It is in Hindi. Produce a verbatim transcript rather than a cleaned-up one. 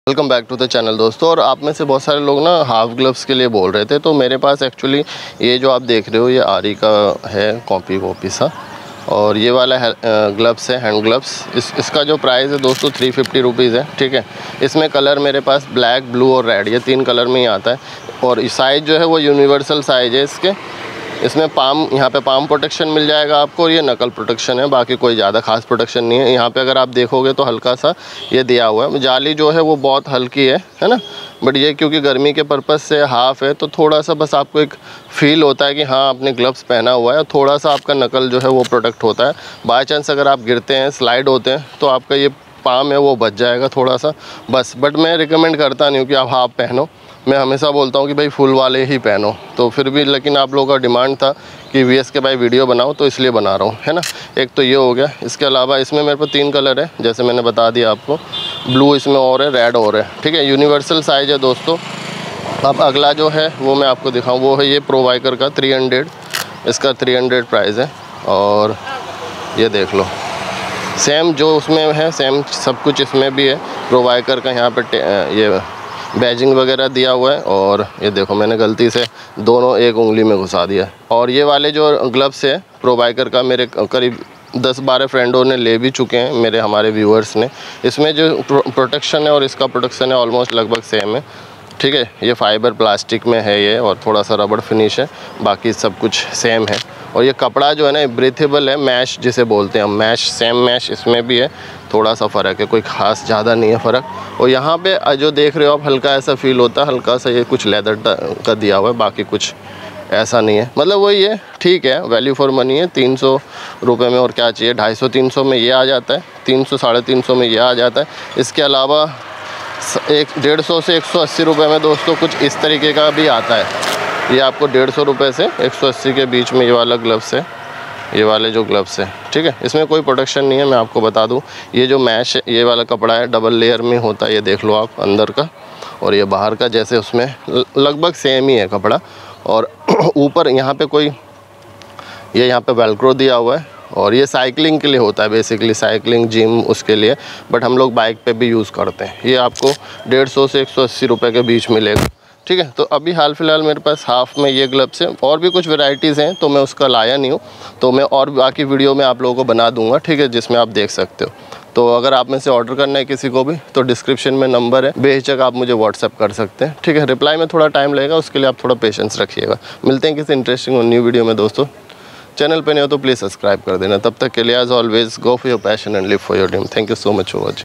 Welcome back to the channel दोस्तों। और आप में से बहुत सारे लोग ना हाफ ग्लव्स के लिए बोल रहे थे, तो मेरे पास एक्चुअली ये जो आप देख रहे हो ये आरी का है, कॉपी कॉपी सा। और ये वाला है ग्लव्स है, हैंड ग्लव्स। इस इसका जो प्राइस है दोस्तों थ्री फिफ्टी रुपीज़ है, ठीक है। इसमें कलर मेरे पास ब्लैक, ब्लू और रेड, ये तीन कलर में ही आता है। और साइज़ जो है वो यूनिवर्सल साइज़ है इसके। इसमें पाम, यहाँ पे पाम प्रोटेक्शन मिल जाएगा आपको, और ये नकल प्रोटेक्शन है, बाकी कोई ज़्यादा खास प्रोटेक्शन नहीं है। यहाँ पे अगर आप देखोगे तो हल्का सा ये दिया हुआ है। जाली जो है वो बहुत हल्की है है ना, बट ये क्योंकि गर्मी के पर्पज़ से हाफ़ है, तो थोड़ा सा बस आपको एक फ़ील होता है कि हाँ आपने ग्लव्स पहना हुआ है। थोड़ा सा आपका नकल जो है वो प्रोटेक्ट होता है। बाई चांस अगर आप गिरते हैं, स्लाइड होते हैं, तो आपका ये पाम है वो बच जाएगा थोड़ा सा बस। बट मैं रिकमेंड करता नहीं हूँ कि आप हाफ पहनो। मैं हमेशा बोलता हूँ कि भाई फुल वाले ही पहनो। तो फिर भी लेकिन आप लोगों का डिमांड था कि वी एस के भाई वीडियो बनाओ, तो इसलिए बना रहा हूँ, है ना। एक तो ये हो गया। इसके अलावा इसमें मेरे पास तीन कलर है, जैसे मैंने बता दिया आपको। ब्लू इसमें और है, रेड और है, ठीक है। यूनिवर्सल साइज़ है दोस्तों। अब अगला जो है वो मैं आपको दिखाऊँ, वो है ये प्रो बाइकर का थ्री हंड्रेड। इसका थ्री हंड्रेड प्राइस है। और ये देख लो, सेम जो उसमें है सेम सब कुछ इसमें भी है। प्रो बाइकर का यहाँ पे ये बैजिंग वगैरह दिया हुआ है। और ये देखो मैंने गलती से दोनों एक उंगली में घुसा दिया। और ये वाले जो ग्लव्स है प्रो बाइकर का, मेरे करीब दस बारह फ्रेंडों ने ले भी चुके हैं, मेरे हमारे व्यूअर्स ने। इसमें जो प्रोटेक्शन है और इसका प्रोटेक्शन है ऑलमोस्ट लगभग सेम है, ठीक है। ये फाइबर प्लास्टिक में है ये, और थोड़ा सा रबड़ फिनिश है, बाकी सब कुछ सेम है। और ये कपड़ा जो है ना ब्रीथेबल है, मैश जिसे बोलते हैं हम, मैश सेम मैश इसमें भी है। थोड़ा सा फ़र्क है, कोई ख़ास ज़्यादा नहीं है फ़र्क। और यहाँ पे जो देख रहे हो आप, हल्का ऐसा फील होता है, हल्का सा ये कुछ लेदर का दिया हुआ है, बाकी कुछ ऐसा नहीं है। मतलब वही है, ठीक है, वैल्यू फॉर मनी है। तीन सौ रुपये में और क्या चाहिए, ढाई सौ तीन सौ में ये आ जाता है, तीन सौ साढ़े तीन सौ में ये आ जाता है। इसके अलावा एक डेढ़ सौ से एक सौ अस्सी रुपये में दोस्तों कुछ इस तरीके का भी आता है। ये आपको डेढ़ सौ रुपये से एक सौ अस्सी के बीच में ये वाला ग्लव्स है, ये वाले जो ग्लव्स है, ठीक है। इसमें कोई प्रोटेक्शन नहीं है, मैं आपको बता दूं। ये जो मैश है, ये वाला कपड़ा है, डबल लेयर में होता है, ये देख लो आप, अंदर का और ये बाहर का, जैसे उसमें लगभग सेम ही है कपड़ा। और ऊपर यहाँ पे कोई ये यहाँ पे वेलक्रो दिया हुआ है। और ये साइकिलिंग के लिए होता है बेसिकली, साइकिलिंग, जिम, उसके लिए, बट हम लोग बाइक पे भी यूज़ करते हैं। ये आपको डेढ़ सौ से एक सौ अस्सी रुपये के बीच मिलेगा, ठीक है। तो अभी हाल फिलहाल मेरे पास हाफ में ये ग्लव्स है, और भी कुछ वैरायटीज़ हैं, तो मैं उसका लाया नहीं हूँ। तो मैं और बाकी वीडियो में आप लोगों को बना दूंगा, ठीक है, जिसमें आप देख सकते हो। तो अगर आप में से ऑर्डर करना है किसी को भी, तो डिस्क्रिप्शन में नंबर है, बेहिचक आप मुझे व्हाट्सएप कर सकते हैं, ठीक है। रिप्लाई में थोड़ा टाइम लगेगा, उसके लिए आप थोड़ा पेशेंस रखिएगा। मिलते हैं किसी इंटरेस्टिंग और न्यू वीडियो में दोस्तों। चैनल पे नहीं हो तो प्लीज़ सब्सक्राइब कर देना। तब तक के लिए as always, go for your passion and live for your dream. Thank you so much for watching.